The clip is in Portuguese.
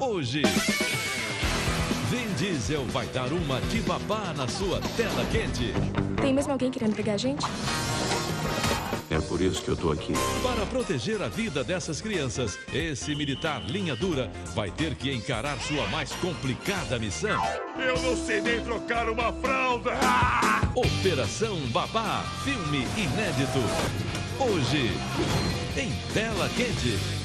hoje. Vin Diesel vai dar uma de babá na sua tela quente. Tem mesmo alguém querendo pegar a gente? É por isso que eu tô aqui. Para proteger a vida dessas crianças, esse militar linha dura vai ter que encarar sua mais complicada missão. Eu não sei nem trocar uma fralda! Operação Babá, filme inédito. Hoje, em tela quente.